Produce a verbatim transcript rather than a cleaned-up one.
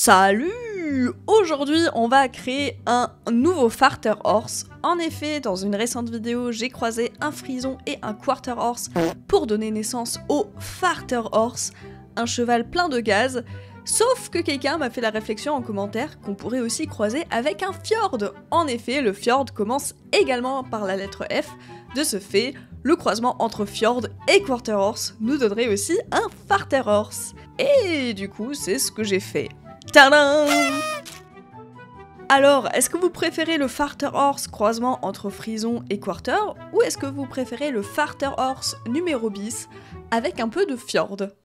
Salut! Aujourd'hui, on va créer un nouveau Farter Horse. En effet, dans une récente vidéo, j'ai croisé un frison et un quarter horse pour donner naissance au Farter Horse, un cheval plein de gaz. Sauf que quelqu'un m'a fait la réflexion en commentaire qu'on pourrait aussi croiser avec un fjord. En effet, le fjord commence également par la lettre F. De ce fait, le croisement entre fjord et quarter horse nous donnerait aussi un Farter Horse. Et du coup, c'est ce que j'ai fait. Tadam! Alors, est-ce que vous préférez le Farter Horse croisement entre frison et quarter, ou est-ce que vous préférez le Farter Horse numéro bis avec un peu de fjord?